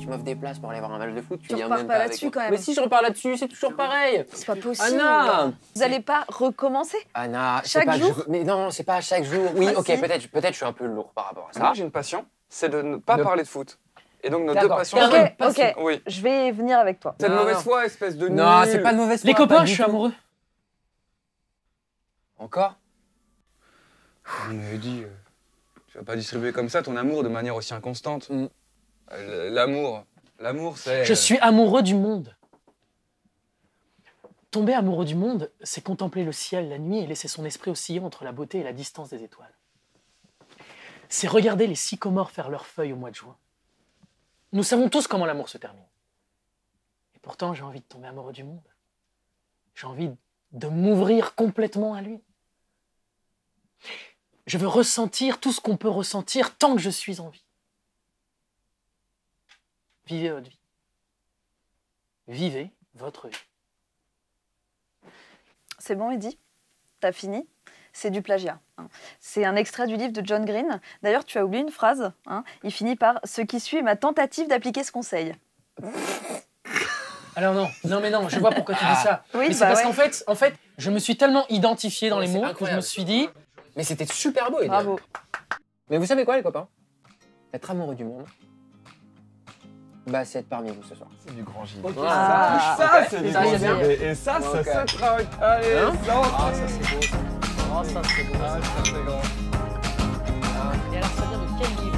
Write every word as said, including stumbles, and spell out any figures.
tu m'offres des places pour aller voir un match de foot, tu, Tu viens repars même pas pas là-dessus, avec moi. quand même. Mais si je repars là-dessus, c'est toujours pareil. C'est pas possible. Anna, Vous allez pas recommencer? Anna, c'est Chaque pas que jour? je veux- Mais non, c'est pas chaque jour. Oui, Ah, ok, si. peut-être peut-être je suis un peu lourd par rapport à ça. Moi, j'ai une passion, c'est de ne pas De- parler de foot. Et donc, nos deux D'accord. passions... T'as Ok, une passion. ok. Oui. Je vais venir avec toi. Cette Non, mauvaise non. foi, espèce de Non, nul. c'est pas de mauvaise foi. Les pas copains, du je suis tout. amoureux. Encore? Mais dis, euh, tu vas pas distribuer comme ça ton amour de manière aussi inconstante. Mm. Euh, L'amour, l'amour, c'est... Je suis amoureux du monde. Tomber amoureux du monde, c'est contempler le ciel la nuit et laisser son esprit osciller entre la beauté et la distance des étoiles. C'est regarder les sycomores faire leurs feuilles au mois de juin. Nous savons tous comment l'amour se termine. Et pourtant, j'ai envie de tomber amoureux du monde. J'ai envie de m'ouvrir complètement à lui. Je veux ressentir tout ce qu'on peut ressentir tant que je suis en vie. Vivez votre vie. Vivez votre vie. C'est bon, Eddy? T'as fini? C'est du plagiat. hein. C'est un extrait du livre de John Green. D'ailleurs, tu as oublié une phrase. hein. Il finit par « Ce qui suit est ma tentative d'appliquer ce conseil Alors non, non mais non, je vois pourquoi tu dis ça. Oui, mais c'est bah parce ouais. qu'en fait, en fait, je me suis tellement identifié dans Ouais, les c'est mots que je incroyable. me suis dit, Mais c'était super beau, ». Eddie. Bravo. Mais vous savez quoi, les copains? Être amoureux du monde, bah c'est être parmi vous ce soir. C'est du grand gilet. Ah, Ça, c'est du Ça, grand c'est bien. gilet. Et ça, ça Ok. se travaille. Allez, Hein ça, Ah, ça c'est beau. oh ça c'est beau. Ah, ça, c'est grand. Et alors ça vient de quel livre?